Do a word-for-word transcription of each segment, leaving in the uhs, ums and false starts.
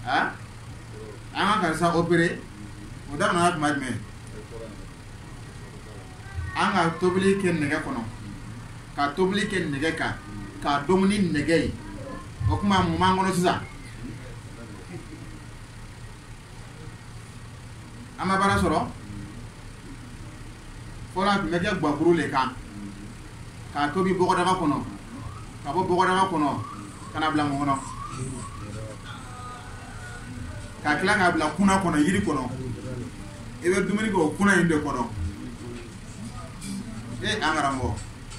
ah an ka karisa opéré o da na kuma jumɛn an ka tobili kɛ nɛgɛ kɔnɔ ka tobili kɛ nɛgɛ kan ka dumuni nɛgɛ ye o kuma mun b'an kɔnɔ sisan an ma baara sɔrɔ fɔlɔ a tun bɛ kɛ guwakuru le kan k'a tobi bɔgɔdaga kɔnɔ ka bɔ bɔgɔdaga kɔnɔ ka na bila mun kɔnɔ ka tila k'a bila kuna kɔnɔ yiri kɔnɔ i bɛ dumuni kɛ o kuna in de kɔnɔ e an karamɔgɔ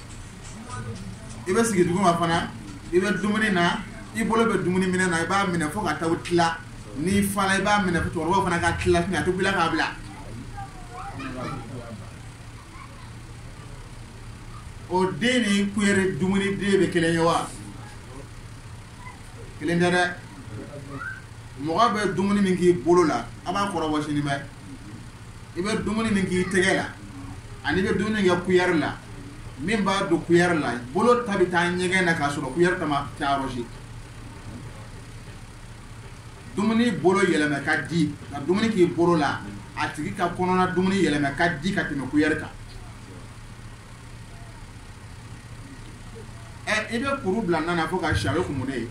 i bɛ sigi duguma fana i bɛ dumuni na i bolo bɛ dumuni minɛ na i b'a minɛ fo ka taa tila n'i fala i b'a minɛ fo cɛkɔrɔbaw fana ka tila a tɛ bila k'a bila o den ni kuyere dumuni den bɛ kelen ye wa kelen tɛ dɛ mɔgɔ bɛ dumuni min k'i bolo la a b'a kɔrɔbɔ sini bɛ i bɛ dumuni min k'i tɛgɛ la ani bɛ dumuni kɛ kuyɛri la min b'a don kuyɛri la bolo ta bɛ taa ɲɛgɛn na k'a sɔrɔ kuyɛri ta ma taa yɔrɔ si dumuni bolo yɛlɛmɛ ka di ka dumuni k'i bolo la a tigi ka kɔnɔna dumuni yɛlɛmɛ ka di ka tɛmɛ kuyɛri kan ɛ i bɛ kuru bila nana fo ka si a bɛ kumun ne ye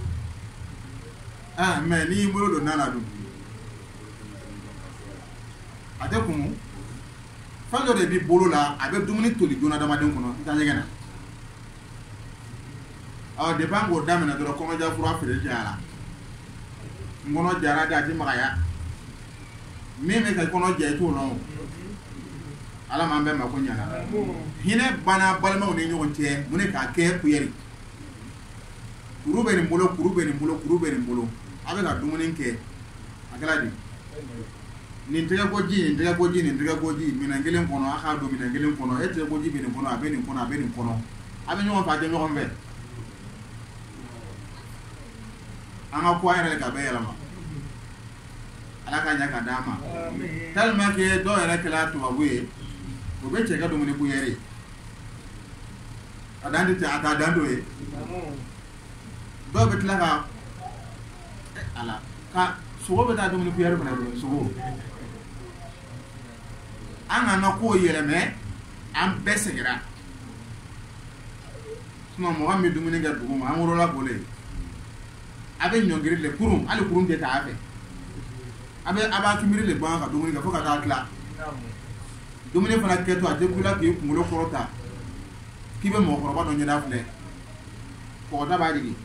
ah mɛ n'i y'i bolo don nana dun a tɛ kumun fɛn dɔ de b'i bolo la a bɛ dumuni toli joona adamaden kɔnɔ i taa ɲɛgɛn na ɔ depuis an k'o daminɛ dɔrɔn kɔnɔja fura feere cayara n kɔnɔ jara de a tɛ magaya min bɛ ka kɔnɔ ja i t'o lɔn o ala m'an bɛɛ mako ɲana hinɛ banna balimaw ni ɲɔgɔn cɛ mun de k'a kɛ kuyɛri kuru bɛ nin bolo kuru bɛ nin bolo kuru bɛ nin bolo a bɛ ka dumuni kɛ a kɛra di nin tɛgɛ ko ji nin tɛgɛ ko ji nin tɛgɛ ko ji minɛn kelen kɔnɔ a k'a don minɛn kelen kɔnɔ e tɛgɛ ko ji bɛ nin kɔnɔ a bɛ nin kɔnɔ a bɛ nin kɔnɔ a bɛ ɲɔgɔn fɛ a tɛ ɲɔgɔn fɛ an ka ko an yɛrɛ ka bɛɛ yɛlɛma ala ka ɲɛ ka d'an ma tellement que dɔw yɛrɛ kɛra tubabu ye o bɛ cɛ ka dumuni kuyɛri a dan tɛ a t'a dan do ye dɔw bɛ tila ka ala ka sogo bɛ taa dumuni kuyɛri fana don sogo an ka na kow yɛlɛmɛ an bɛɛ sɛgɛnna sinon mɔgɔ min bɛ dumuni kɛ dugu ma an wolola k'o le a bɛ ɲɔngiri le kurun hali kurun tɛ taa fɛ a bɛ a b'a kimiri le bɔ ka dumuni kɛ fo ka taa tila dumuni fana kɛtɔ a tɛ kula k'i kunkolo kɔrɔ ta k'i bɛ mɔgɔkɔrɔba dɔ ɲɛda filɛ kɔgɔta b'a jigi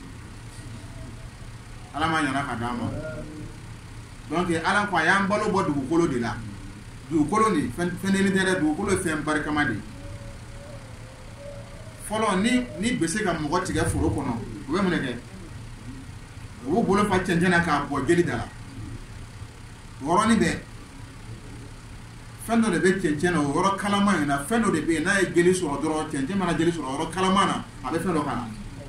ala ma ɲana ka d'an ma donc ala ko a y'an balo bɔ dugukolo de la dugukolo nin fɛn fɛnɛni tɛ dɛ dugukolo ye fɛn barikama de fɔlɔ ni ni bɛ se ka mɔgɔ tigɛ foro kɔnɔ u bɛ mun de kɛ u b'u bolo fa cɛncɛn na k'a bɔ jeli da la wɔrɔnin bɛɛ fɛn dɔ de bɛ cɛncɛn na o yɔrɔ kalama in na fɛn dɔ de bɛ yen n'a ye jeli sɔrɔ dɔrɔn cɛncɛn mana jeli sɔrɔ yɔrɔ kalama na a bɛ fɛn dɔ k'a la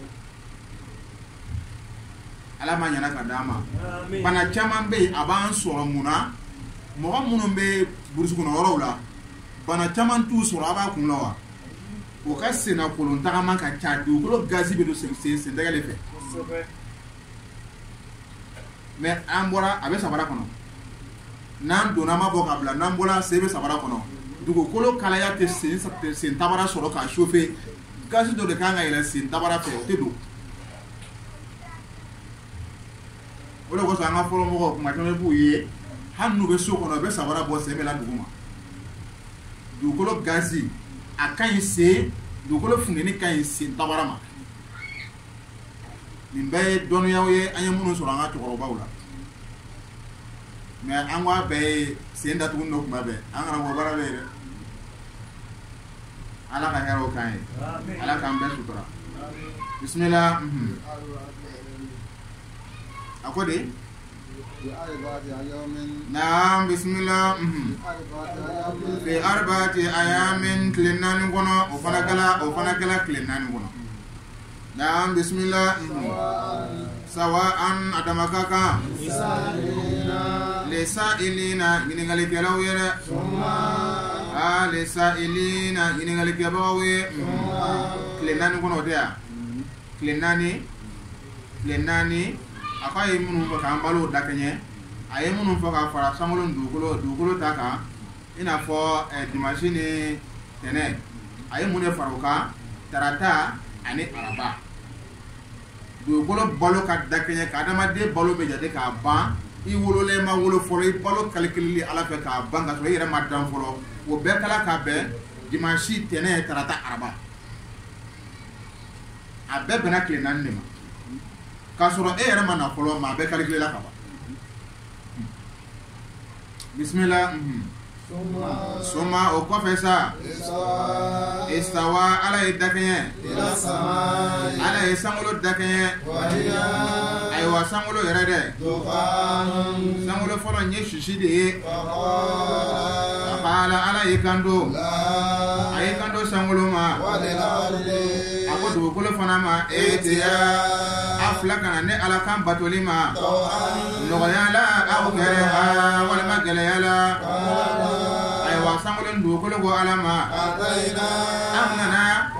ala ma ɲana ka d'an ma bana caman bɛ yen a b'an sɔrɔ mun na mɔgɔ minnu bɛ burusi kɔnɔ yɔrɔw la bana caman t'u sɔrɔ a b'a kun la wa o ka senna kolon tagama ka ca dugukolo gazi bɛ don sen sen sen tɛgɛ de fɛ mais an bɔra a bɛ sabara kɔnɔ n'an donna ma bɔ ka bila n'an bɔra sen bɛ sabara kɔnɔ dugukolo kalaya tɛ sen sen tabara sɔrɔ k'a chauffer gazi dɔ de kan ka yɛlɛ sen tabara fɛ o tɛ don o de kosɔn an ka fɔlɔ mɔgɔw kuma caman b'u ye hali n'u bɛ so kɔnɔ u bɛ sabara bɔ sen bɛ la dugu ma dugukolo gazi a ka ɲi sen dugukolo funteni ka ɲi sen tabara ma nin bɛɛ ye dɔnniyaw ye an ye minnu sɔrɔ an ka cɛkɔrɔbaw la mais an ko a bɛɛ ye sen datugu dɔ kuma bɛɛ an kana bɔ baara bɛ ye dɛ ala ka hɛrɛw k'an ye ala k'an bɛɛ sutura bisimila a ko de naam bisimila fi arbaati ayamin tile naani kɔnɔ o fana kɛla o fana kɛla tile naani kɔnɔ naam bisimila sawa an adama ka kan lesa ilina ɲininkalikɛlaw ye dɛ a lesa ilina ɲininkalikɛbagaw ye tile naani kɔnɔ o tɛ yan tile naani tile naani aka ye minnu fɔ k'an balo da kɛɲɛ a ye minnu fɔ k'a fara sankolo dugukolo dugukolo ta kan i n'a fɔ dimanche ni tɛnɛ a ye mun de fara o kan tarata ani araba dugukolo balo ka da kɛɲɛ ka adamaden balo bɛ jate k'a ban i wololen ma wolo fɔlɔ i balo calculeli ala fɛ k'a ban ka sɔrɔ i yɛrɛ ma dan fɔlɔ o bɛɛ kala ka bɛn dimanche tɛnɛ tarata araba a bɛɛ bɛnna tile naani de ma k'a sɔrɔ e yɛrɛ ma na fɔlɔ ma a bɛɛ calculé la ka ban bisimila soma o kɔfɛ sa istawa ala ye dakɛɲɛ ala ye sankolo dakɛɲɛ ayiwa sankolo yɛrɛ dɛ sankolo fɔlɔ n ye sisi de ye ala ala y'i kanto a y'i kanto sankolo ma a ko dugukolo fana ma e tiya a fila kana ne ala kan batoli ma nɔgɔya la aw kɛrɛ walima gɛlɛya la ayiwa sankolo dugukolo ko ala ma an nana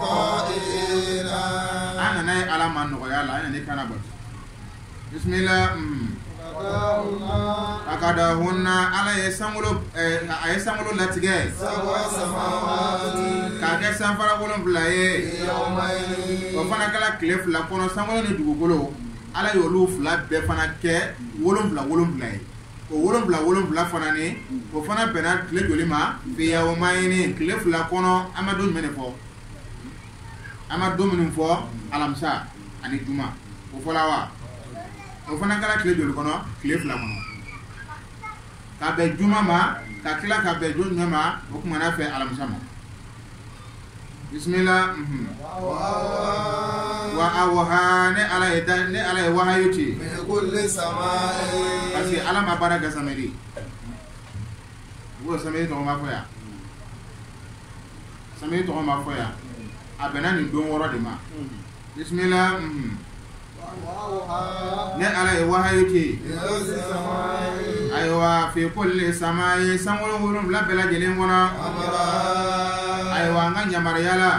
an nana ye ala ma nɔgɔya la an nana kana bato bisimila akadahunna ala ye sankolo a ye sankolo latigɛ k'a kɛ sanfara wolonfila ye o fana kɛla tile fila kɔnɔ sankolo ni dugukolo ala y'olu fila bɛɛ fana kɛ wolonfila wolonfila ye o wolonfila wolonfila fana ni o fana bɛnna tile joli ma fiyawmayini tile fila kɔnɔ an ma don jumɛn de fɔ an ma don minnu fɔ alamisa ani juma o fɔla wa o fana kɛra tile joli kɔnɔ tile fila kɔnɔ ka bɛn juma ma ka tila ka bɛn don jumɛn ma o kumana fɛ alamisa ma bisimila wa awaha ne ala ye da ne ala ye wahayu ci parce que ala ma baara kɛ samedi o samedi tɔgɔ ma fɔ yan samedi tɔgɔ ma fɔ yan a bɛnna nin don wɔɔrɔ de ma bisimila ne ala ye wahayu ci ayiwa fi kulli samai sankolo wolonfila bɛɛ lajɛlen kɔnɔ ayiwa an ka yamaruya la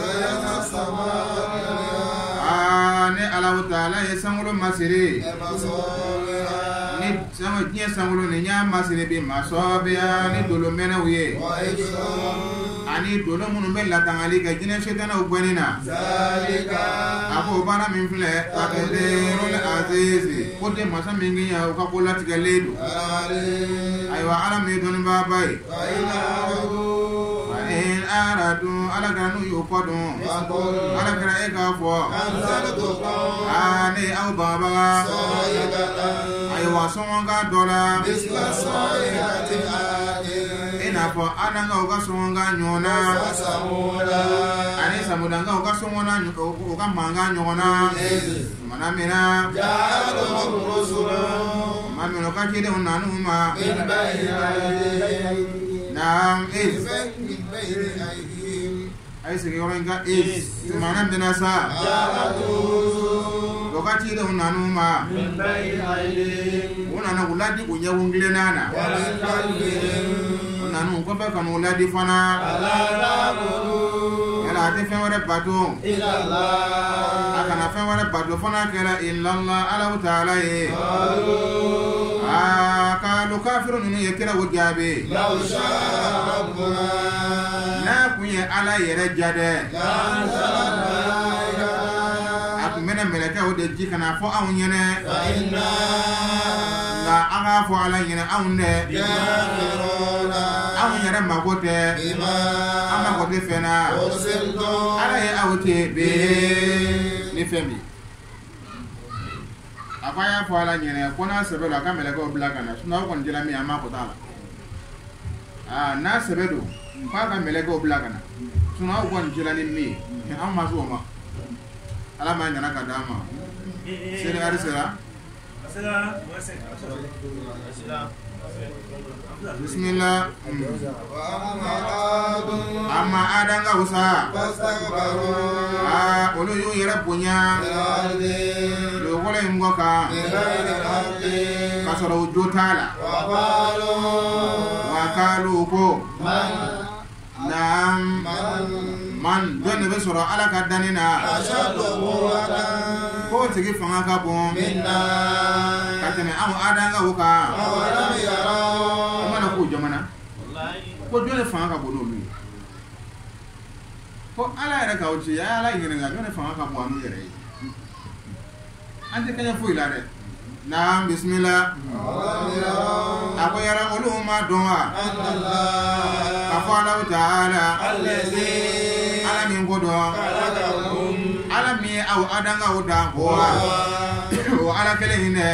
aa ne Alahu Taala ye sankolo masiri ni diɲɛ sankolo ni y'a masiri bi masɔbiya ni dolo mɛnɛw ye ani dolo minnu bɛ latangali kɛ jinɛ setanaw gɛnni na a ko baara min filɛ taqdirul azizi ko tɛ masa min k'i ya o ka ko latigɛlen don ayiwa ala min ye dɔnnibaba ye in aradu ala kɛra n'u y'o kɔ dɔn ala kɛra e k'a fɔ aa ne aw banbaga ayiwa sɔngɔnka dɔ la i n'a fɔ adankaw ka sɔngɔnka ɲɔgɔnna ani samudankaw ka sɔngɔnna o ka mankan ɲɔgɔnna tumana min na tuma min o ka cidenw nanu ma naam is ay sigi yɔrɔ in ka is tumana min na sa o ka cidenw nanu ma u nana u ladi u ɲɛkun kilenna na u nanu kɔfɛ ka n'u ladi fana yala a tɛ fɛn wɛrɛ bato a kana fɛn wɛrɛ bato fana kɛra illallah Alahu Taala ye aa kaalu kafiru ninnu ye kira o jaabi n'a kun ye ala yɛrɛ ja dɛ a kun bɛna mɛlɛkɛw de ji kana fɔ anw ɲɛnɛ nka an k'a fɔ ala ɲɛnɛ anw dɛ anw yɛrɛ mago tɛ an mago tɛ fɛn na ala ye aw tɛ bee ni fɛn min a ko a y'a fɔ ala ɲɛnɛ ko n'a sɛbɛ don a ka mɛlɛkɛw bila ka na sinɔn aw kɔni dila min an m'a ko t'a la aa n'a sɛbɛ don k'a ka mɛlɛkɛw bila ka na sinɔn aw kɔni dila ni min ye an ma se o ma ala m'a ɲana ka d'an ma senegali sera bismillah amma adankaw sa aa olu y'u yɛrɛ bonya dugukolo in kɔ kan ka sɔrɔ u jo t'a la wa kaalu ko naam man jɔn de bɛ sɔrɔ ala ka danni na k'o tigi fanga ka bon tɛmɛ anw adanga o kan o mana k'o jamana ko jɔn fanga ka bon n'olu ye ko ala yɛrɛ k'aw ci a y'ala ɲininka jɔn fanga ka bon an'u yɛrɛ ye an tɛ kɛɲɛ foyi la dɛ naam bisimila a ko yɛrɛ olu ma dɔn wa ka fɔ Alahu taala ala min ko dɔn ala min ye aw adangaw dan ko wa o ala kelen in dɛ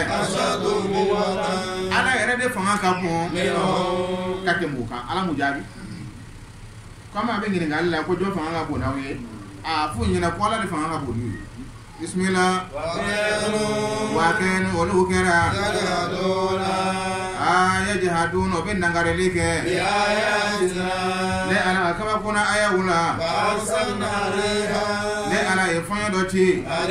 ala yɛrɛ de fanga ka bon ka tɛmɛ o kan ala m'u jaabi comme a bɛ ɲininkali la ko jɔn fanga ka bon n'aw ye a f'u ɲɛna ko ala de fanga ka bon n'u ye bismillah wa kɛn olu kɛra a yajhaduna o bɛ nangareli kɛ ne ala kabakuna ayaw la ne ala ye fɔɲɔ dɔ ci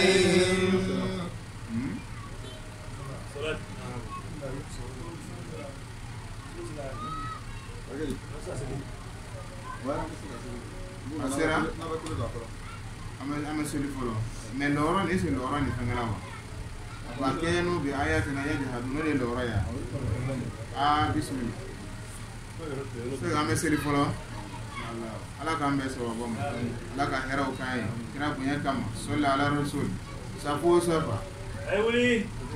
a sera an bɛ seli fɔlɔ mais lɔɔrɔ ni si lɔɔrɔ ni fɛngɛla wa wa kɛnu bi ayatina yajhaduna de lɔɔrɔ ya ah bismillah se an bɛ seli fɔlɔ ala k'an bɛɛ sababa ma ala ka hɛrɛw k'an ye kira bonya kama sɔli ala rasul safo o safa ayi wuli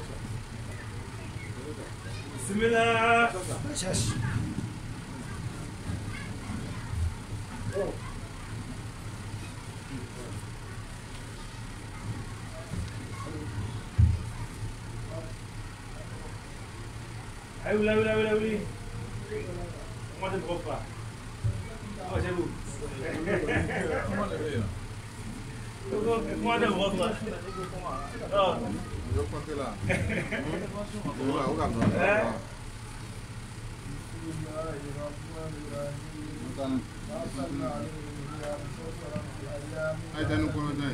bismillah ayi wuli wuli wuli wuli comment tu ne pas oh c'est vous comment tu ne pas oh yo compte là on va on ay tanu ko tay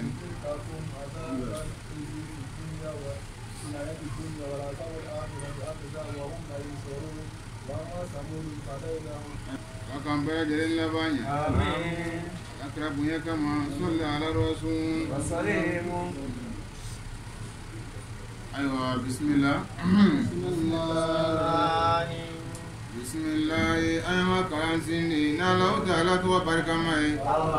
akan bɛɛ lajɛlen laban ɲɛ a kɛra bonya kama sɔli ala rasul ayiwa bismillah bismillah an y'an ka kalan sindi n'Alahu taala tɔgɔ barikama ye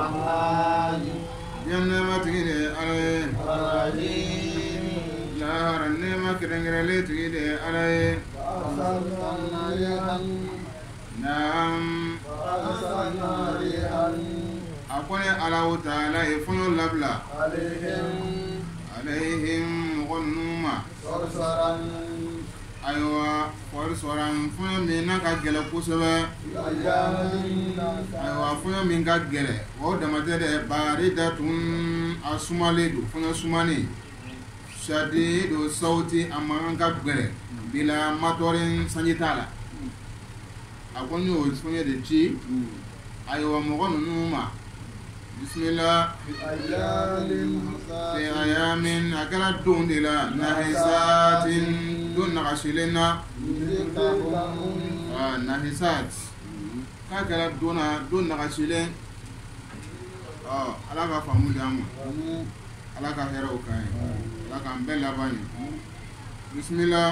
diɲɛ nɛɛmatigi de ye ala ye lahara nɛɛma kɛrɛnkɛrɛnlen tigi de ye ala ye naam a ko ne Alahu taala ye fɔɲɔ labila alayhim mɔgɔ ninnu ma ayiwa kɔɔri sɔrɔ fɔɲɔ min n'a ka gɛlɛn kosɛbɛ ayiwa fɔɲɔ min ka gɛlɛn o damatɛ dɛ baridatun a sumalen don fɔɲɔ sumalen shadidu sawti a mankan ka gɛlɛn bila matɔrin sanji t'a la a ko n y'o fɔɲɔ de ci ayiwa mɔgɔ ninnu ma bismillah fi ayamin a kɛra don de la nahisatin don nagasilen na nahisat k'a kɛra don na don nagasilen ala ka faamu di an ma ala ka hɛrɛw k'an ye ala k'an bɛɛ laban ye bismillah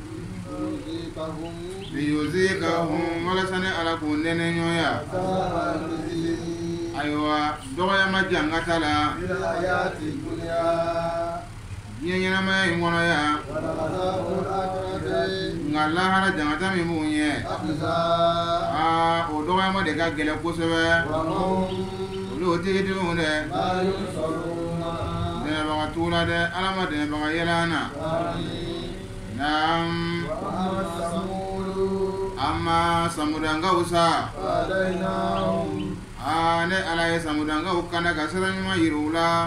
liyuzikahum walasa ni ala k'u nɛnɛ ɲɔgɔnya ayiwa dɔgɔyama jankata la diɲɛ ɲɛnamaya in kɔnɔ yan nka lahara jankata min b'u ɲɛ aa o dɔgɔyama de ka gɛlɛn kosɛbɛ olu o tigidenw dɛ dɛmɛbaga t'u la dɛ ala ma dɛmɛbaga yɛlɛ an na naam amma samudangaw sa aa ne ala ye samudangaw kana ka sira ɲuman yiri u la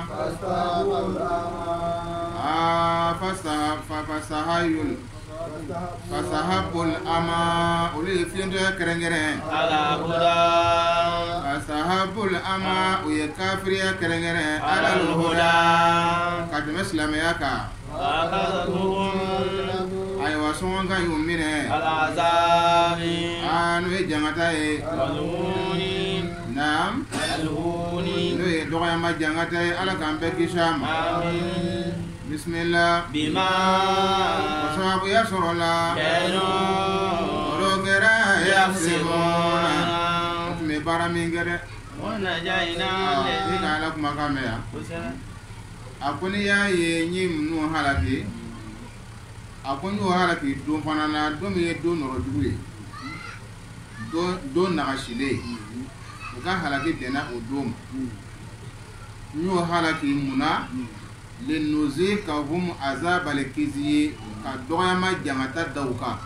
aa fasahayul fasahabul ama olu ye fiɲɛtɔya kɛrɛnkɛrɛn fasahabul ama u ye kafiriya kɛrɛnkɛrɛn alal huda ka tɛmɛ silamɛya kan ayiwa sɔngɔn ka y'u minɛ aa n'o ye jankata ye naam n'o ye dɔgɔyama jankata ye ala k'an bɛɛ kisi a ma bismillah wasɔ sababu ya sɔrɔ la كانوا olu kɛra يحسبون o tun bɛ baara min kɛ dɛ ونجينا i ka ala kumakan mɛn yan a ko n'i y'a ye n ye ninnu halaki a ko n y'o halaki don fana na don min ye don nɔrɔjugu ye don don nagasilen u ka halaki bɛnna o don ma n y'o halaki mun na linuzikahum azabal khizy ka dɔgɔyama jangata da u kan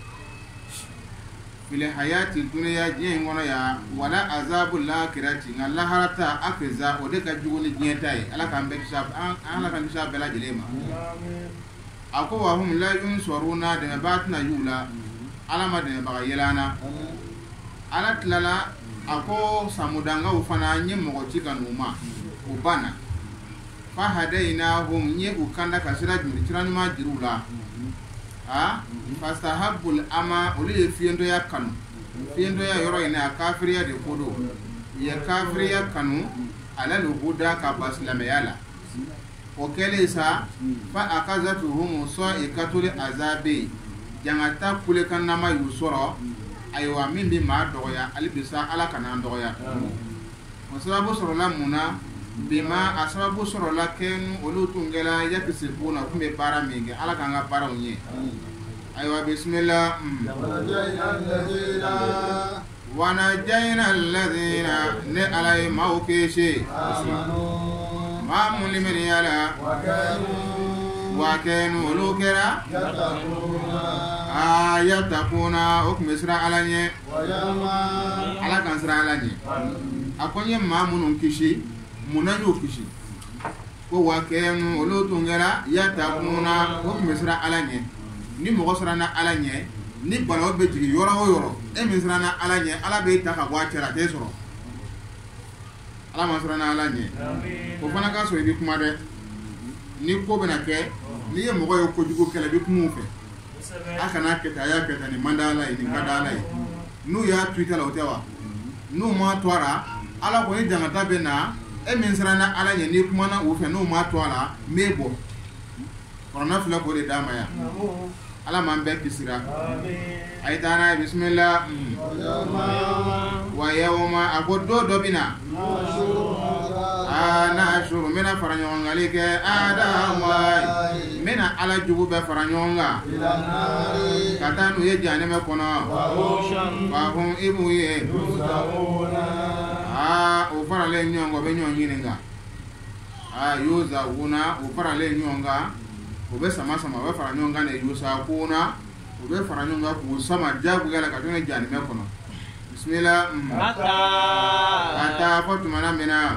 fil hayati dunya diɲɛ in kɔnɔ ya wala azabul akhirati nka laharata akiza o de ka jugu ni diɲɛ ta ye ala k'an bɛɛ kisi an ala k'an kisi a bɛɛ lajɛlen ma a ko wa hum la yunsaruna dɛmɛbaga tɛna y'u la ala ma dɛmɛbaga yɛlɛnna ala tilala a ko samudangaw fana n ye mɔgɔ ci ka n'u ma o banna fa hadaynahum n ye u kanda ka sira juru sira ɲuman jiru la ah fastahabbul ama olu ye fiyendoya kanu fiyendoya yɔrɔ in a kafiriya de ko don ye kafiriya kanu ala le huda ka ba silamɛya la o kɛlen sa fa akazatuhum sa'iqatul azabi jangata kulekan nama y'u sɔrɔ ayiwa min bɛ maa dɔgɔya hali bi sa ala kana an dɔgɔya o sababu sɔrɔla mun na bima a sababu sɔrɔla kɛnu olu tun kɛra yakisibuna u tun bɛ baara min kɛ ala k'an ka baaraw ɲɛ ayiwa bisimila wanajayina alladhina ne ala ye maaw kisi maa mun limaniya la wa kɛnu olu kɛra aa yatakuna o tun bɛ siran ala ɲɛ ala k'an siran ala ɲɛ a ko n ye maa minnu kisi munna y'o kisi ko wa kɛnu olu tun kɛra yatakuna o tun bɛ siran ala ɲɛ ni mɔgɔ siranna ala ɲɛ ni balaw bɛ jigin yɔrɔ o yɔrɔ e min siranna ala ɲɛ ala b'e ta ka bɔ a cɛ la a t'e sɔrɔ ala ma siranna ala ɲɛ o fana ka sɔrɔ i bɛ kuma dɛ ni ko bɛna kɛ n'i ye mɔgɔ ye kojugu kɛlɛ i bɛ kuma u fɛ a kana kɛ tan a y'a kɛ tan nin man da ala ye nin ka da ala ye n'u y'a to i ta la o tɛ wa n'u ma to a la ala ko ni jangata bɛ na e min siranna ala ɲɛ n'i kumana u fɛ n'u ma to a la n b'e bɔ kɔrɔna filɛ k'o de d'a ma yan ala m'an bɛɛ kisira a ye taa n'a ye bisimila wa yawma a ko don dɔ bɛ na aa n'a suru n bɛna fara ɲɔgɔn kali kɛ adama n bɛna ala jugu bɛɛ fara ɲɔgɔn kan ka taa n'u ye jahanɛmɛ kɔnɔ fahum i b'u ye aa o faralen ɲɔgɔn kan o bɛ ɲɔgɔn ɲininka aa yuzawuna o faralen ɲɔgɔn kan o bɛ sama sama o bɛ fara ɲɔgɔn kan de yusakuna o bɛ fara ɲɔgɔn kan k'u sama diyagoya la ka to ne jahanɛmɛ kɔnɔ bisimila ata fɔ tumana min na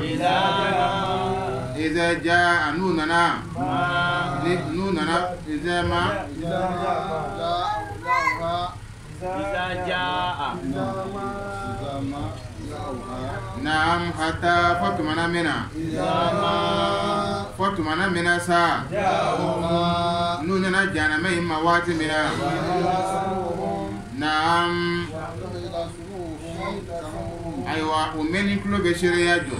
iza jaa n'u nana n'u nana iza ma إذا جاء naam hatta fɔ tumana min na fɔ tumana min na sa n'u nana jahanɛmɛ in ma waati min na naam ayiwa o mɛnni tulo bɛ seereya jɔ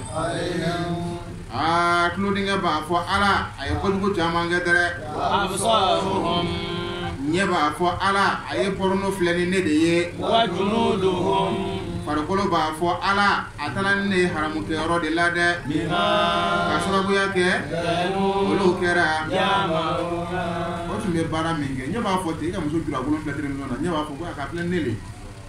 aa tulodengɛ b'a fɔ ala a ye kojugu caman kɛ dɛrɛ وأبصارهم ɲɛ b'a fɔ ala a ye pɔrɔno filɛ ni ne de ye وجنودهم farikolo b'a fɔ ala a taara ni ne ye haramukɛyɔrɔ de la dɛ بما ka sababuya kɛ كانوا olu kɛra يعملون o tun bɛ baara min kɛ ɲɛ b'a fɔ ten i ka muso jura bolo filɛ télévision na ɲɛ b'a fɔ ko a ka filɛ ne le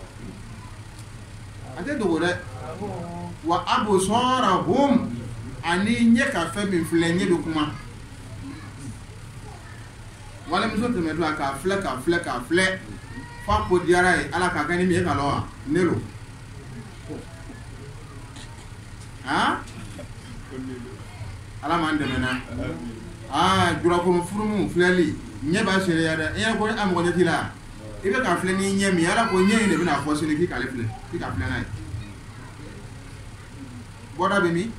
a tɛ dogo dɛ wa absarahum ani ɲɛ ka fɛn min filɛ ɲɛ bɛ kuma walimuso tɛmɛtɔ a k'a filɛ k'a filɛ k'a filɛ f'a ko diyara ye ala k'a kɛ ni min ye ka lɔ wa ne lo han ala m'an dɛmɛ na aa jurakɔnɔ furumu filɛli ɲɛ b'a seereya dɛ i y'a ko a mɔgɔ ɲɛ t'i la i bɛ k'a filɛ ni ɲɛ min ala ko ɲɛ in de bɛna fɔ sini k'i k'ale filɛ k'i k'a filɛ n'a ye bɔda bɛ min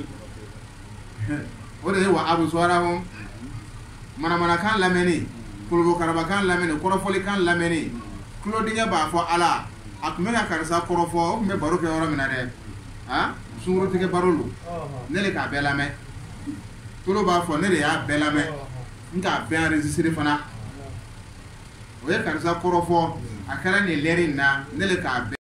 o de ye wa absarahum manamanakan lamɛnni kolobokarabakan lamɛnni kɔrɔfɔlikan lamɛnni tulodingɛ b'a fɔ ala a tun bɛ ka karisa kɔrɔfɔ o tun bɛ baro kɛ yɔrɔ min na dɛ han sunkurutigɛ baro lo ne de k'a bɛɛ lamɛn tulo b'a fɔ ne de y'a bɛɛ lamɛn n k'a bɛɛ enregistré fana ye karisa kɔrɔfɔ a kɛra nin lɛri in na ne le k'a bɛɛ